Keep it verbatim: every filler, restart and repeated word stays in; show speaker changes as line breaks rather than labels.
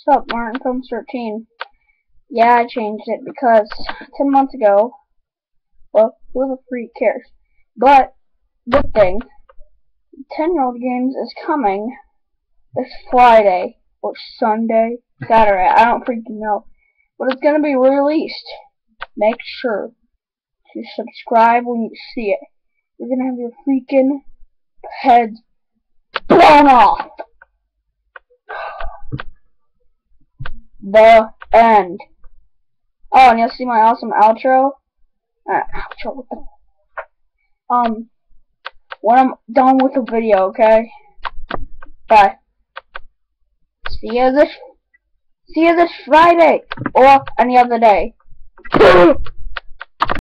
Sup, Martin Films thirteen. Yeah, I changed it because ten months ago, well, who the freak cares? But, good thing, ten-year-old Games is coming this Friday, or Sunday, Saturday, I don't freaking know. But it's gonna be released. Make sure to subscribe when you see it. You're gonna have your freaking heads blown off. The end. Oh, and you'll see my awesome outro. Uh, outro, what the? Um, when I'm done with the video, okay? Bye. See you this, see you this Friday, or any other day.